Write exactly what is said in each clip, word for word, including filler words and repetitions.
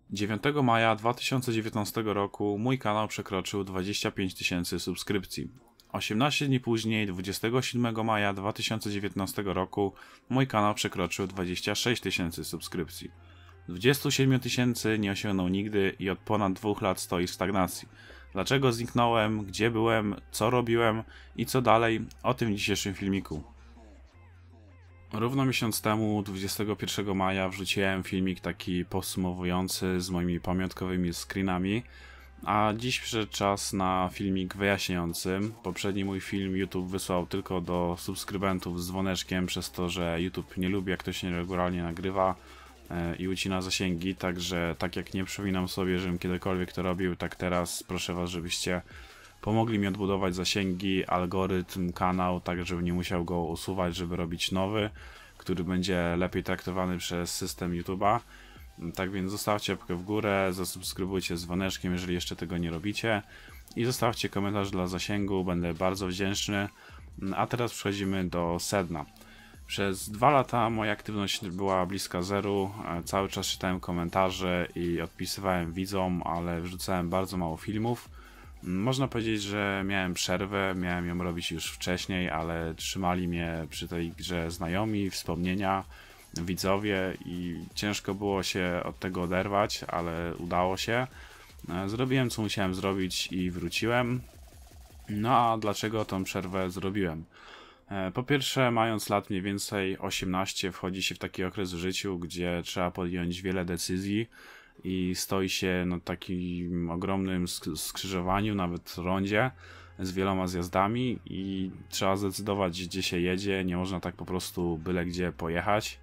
dziewiątego maja dwa tysiące dziewiętnastego roku mój kanał przekroczył dwadzieścia pięć tysięcy subskrypcji. osiemnaście dni później, dwudziestego siódmego maja dwa tysiące dziewiętnastego roku, mój kanał przekroczył dwadzieścia sześć tysięcy subskrypcji. dwadzieścia siedem tysięcy nie osiągnął nigdy i od ponad dwóch lat stoi w stagnacji. Dlaczego zniknąłem, gdzie byłem, co robiłem i co dalej, o tym w dzisiejszym filmiku. Równo miesiąc temu, dwudziestego pierwszego maja, wrzuciłem filmik taki podsumowujący z moimi pamiątkowymi screenami, a dziś przyszedł czas na filmik wyjaśniający. Poprzedni mój film YouTube wysłał tylko do subskrybentów z dzwoneczkiem, przez to, że YouTube nie lubi, jak ktoś nieregularnie nagrywa i ucina zasięgi, także tak jak nie przypominam sobie, żebym kiedykolwiek to robił, tak teraz proszę was, żebyście pomogli mi odbudować zasięgi, algorytm, kanał, tak żeby nie musiał go usuwać, żeby robić nowy, który będzie lepiej traktowany przez system YouTube'a. Tak więc zostawcie łapkę w górę, zasubskrybujcie z dzwoneczkiem, jeżeli jeszcze tego nie robicie, i zostawcie komentarz dla zasięgu, będę bardzo wdzięczny. A teraz przechodzimy do sedna. Przez dwa lata moja aktywność była bliska zeru, cały czas czytałem komentarze i odpisywałem widzom, ale wrzucałem bardzo mało filmów. Można powiedzieć, że miałem przerwę, miałem ją robić już wcześniej, ale trzymali mnie przy tej grze znajomi, wspomnienia, widzowie i ciężko było się od tego oderwać, ale udało się. Zrobiłem, co musiałem zrobić i wróciłem. No a dlaczego tą przerwę zrobiłem? Po pierwsze, mając lat mniej więcej osiemnaście, wchodzi się w taki okres w życiu, gdzie trzeba podjąć wiele decyzji i stoi się na takim ogromnym skrzyżowaniu, nawet rondzie z wieloma zjazdami i trzeba zdecydować, gdzie się jedzie. Nie można tak po prostu byle gdzie pojechać,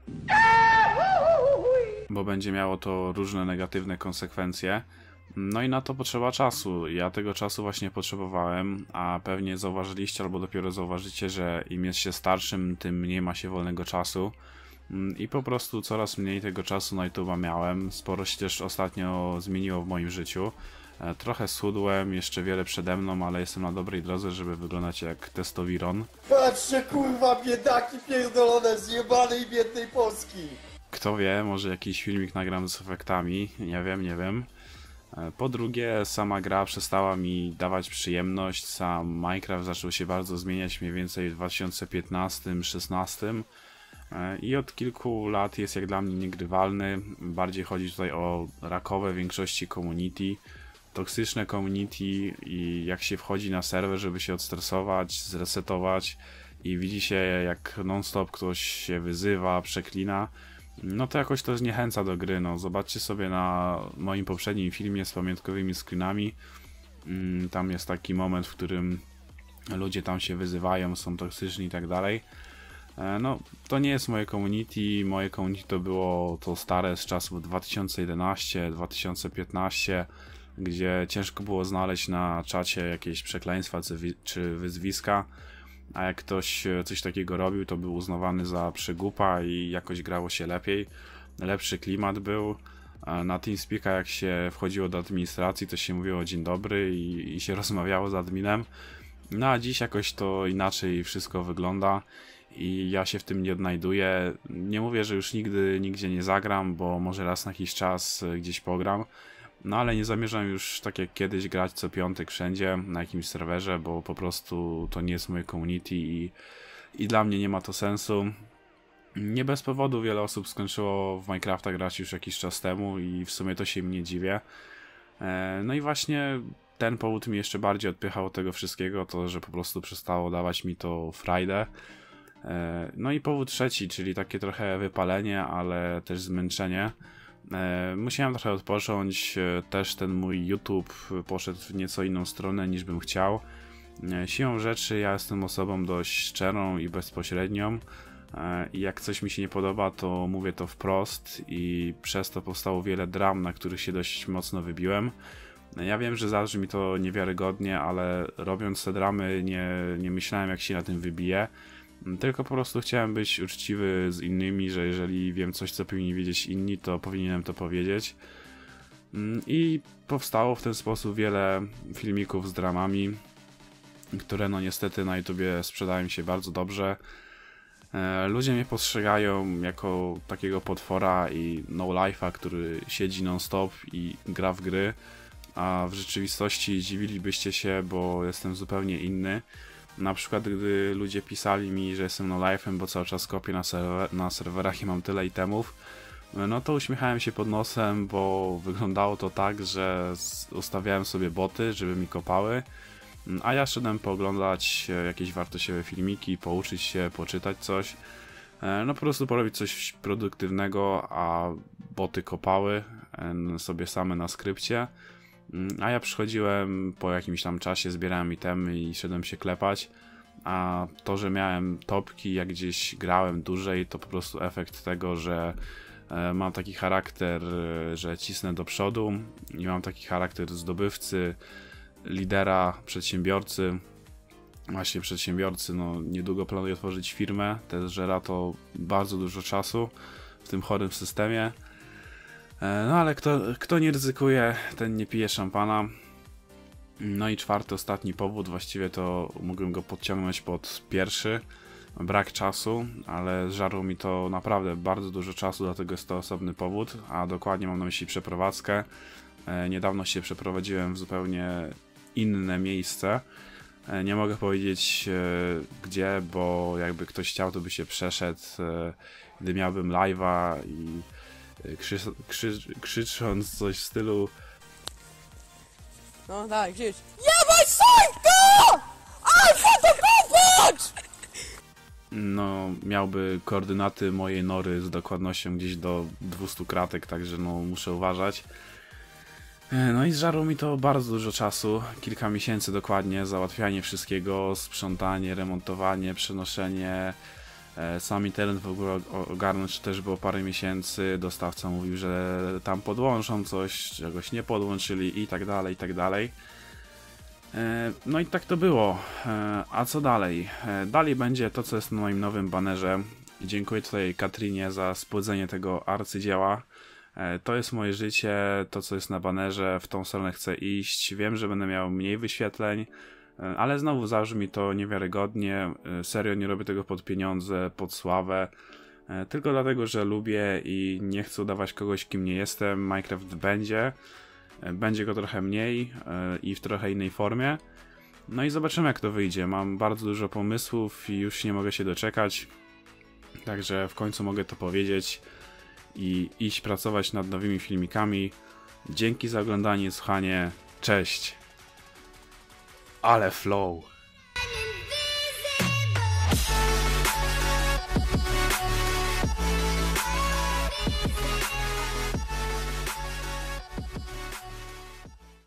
bo będzie miało to różne negatywne konsekwencje. No i na to potrzeba czasu. Ja tego czasu właśnie potrzebowałem, a pewnie zauważyliście albo dopiero zauważycie, że im jest się starszym, tym mniej ma się wolnego czasu. I po prostu coraz mniej tego czasu na YouTube'a miałem. Sporo się też ostatnio zmieniło w moim życiu. Trochę schudłem, jeszcze wiele przede mną, ale jestem na dobrej drodze, żeby wyglądać jak testowiron. Patrzcie, kurwa, biedaki pierdolone z jebanej biednej Polski! Kto wie, może jakiś filmik nagram z efektami, nie wiem, nie wiem. Po drugie, sama gra przestała mi dawać przyjemność, sam Minecraft zaczął się bardzo zmieniać mniej więcej w dwa tysiące piętnastym do dwa tysiące szesnastego i od kilku lat jest jak dla mnie niegrywalny. Bardziej chodzi tutaj o rakowe w większości community, toksyczne community i jak się wchodzi na serwer, żeby się odstresować, zresetować i widzi się jak non-stop ktoś się wyzywa, przeklina, no to jakoś to zniechęca do gry. No, zobaczcie sobie na moim poprzednim filmie z pamiątkowymi screenami. Tam jest taki moment, w którym ludzie tam się wyzywają, są toksyczni i tak dalej. No, to nie jest moje community. Moje community to było to stare z czasów dwa tysiące jedenastego do dwa tysiące piętnastego, gdzie ciężko było znaleźć na czacie jakieś przekleństwa czy wyzwiska. A jak ktoś coś takiego robił, to był uznawany za przygłupa i jakoś grało się lepiej. Lepszy klimat był. Na TeamSpeaka jak się wchodziło do administracji, to się mówiło dzień dobry i, i się rozmawiało z adminem. No a dziś jakoś to inaczej wszystko wygląda i ja się w tym nie odnajduję. Nie mówię, że już nigdy nigdzie nie zagram, bo może raz na jakiś czas gdzieś pogram. No ale nie zamierzam już tak jak kiedyś grać co piątek wszędzie na jakimś serwerze, bo po prostu to nie jest moje community i, i dla mnie nie ma to sensu. Nie bez powodu wiele osób skończyło w Minecrafta grać już jakiś czas temu i w sumie to się im nie dziwię. No i właśnie ten powód mnie jeszcze bardziej odpychał od tego wszystkiego, to że po prostu przestało dawać mi to frajdę. No i powód trzeci, czyli takie trochę wypalenie, ale też zmęczenie. Musiałem trochę odpocząć, też ten mój YouTube poszedł w nieco inną stronę niż bym chciał. Siłą rzeczy ja jestem osobą dość szczerą i bezpośrednią i jak coś mi się nie podoba, to mówię to wprost i przez to powstało wiele dram, na których się dość mocno wybiłem. Ja wiem, że zależy mi to niewiarygodnie, ale robiąc te dramy nie, nie myślałem, jak się na tym wybiję. Tylko po prostu chciałem być uczciwy z innymi, że jeżeli wiem coś, co powinni wiedzieć inni, to powinienem to powiedzieć. I powstało w ten sposób wiele filmików z dramami, które no niestety na YouTubie sprzedają się bardzo dobrze. E, ludzie mnie postrzegają jako takiego potwora i no-life'a, który siedzi non-stop i gra w gry, a w rzeczywistości dziwilibyście się, bo jestem zupełnie inny. Na przykład gdy ludzie pisali mi, że jestem no-life'em, bo cały czas kopię na, serwer na serwerach i mam tyle itemów, no to uśmiechałem się pod nosem, bo wyglądało to tak, że ustawiałem sobie boty, żeby mi kopały, a ja szedłem pooglądać jakieś wartościowe filmiki, pouczyć się, poczytać coś, no po prostu porobić coś produktywnego, a boty kopały sobie same na skrypcie, a ja przychodziłem po jakimś tam czasie, zbierałem itemy i szedłem się klepać, a to, że miałem topki, jak gdzieś grałem dłużej, to po prostu efekt tego, że mam taki charakter, że cisnę do przodu i mam taki charakter zdobywcy, lidera, przedsiębiorcy. Właśnie przedsiębiorcy, no niedługo planuję otworzyć firmę, też żera to bardzo dużo czasu w tym chorym systemie. No ale kto, kto nie ryzykuje, ten nie pije szampana. No i czwarty, ostatni powód, właściwie to mógłbym go podciągnąć pod pierwszy. Brak czasu, ale żarło mi to naprawdę bardzo dużo czasu, dlatego jest to osobny powód, a dokładnie mam na myśli przeprowadzkę. Niedawno się przeprowadziłem w zupełnie inne miejsce. Nie mogę powiedzieć gdzie, bo jakby ktoś chciał, to by się przeszedł, gdy miałbym live'a i krzy, krzy, krzycząc coś w stylu... No tak, gdzieś. Jebać Sajka! A co to kopać? No, miałby koordynaty mojej nory z dokładnością gdzieś do dwustu kratek, także no muszę uważać. No i zżarło mi to bardzo dużo czasu, kilka miesięcy dokładnie, załatwianie wszystkiego, sprzątanie, remontowanie, przenoszenie, sam internet w ogóle ogarnąć też było parę miesięcy, dostawca mówił, że tam podłączą coś, czegoś nie podłączyli i tak dalej, i tak dalej. No i tak to było. A co dalej? Dalej będzie to, co jest na moim nowym banerze. Dziękuję tutaj Katrinie za spłodzenie tego arcydzieła. To jest moje życie, to co jest na banerze, w tą stronę chcę iść. Wiem, że będę miał mniej wyświetleń, ale znowu zabrzmi to niewiarygodnie. Serio nie robię tego pod pieniądze, pod sławę. Tylko dlatego, że lubię i nie chcę udawać kogoś, kim nie jestem. Minecraft będzie. Będzie go trochę mniej i w trochę innej formie. No i zobaczymy, jak to wyjdzie. Mam bardzo dużo pomysłów i już nie mogę się doczekać. Także w końcu mogę to powiedzieć i iść pracować nad nowymi filmikami. Dzięki za oglądanie i słuchanie. Cześć! Ale flow!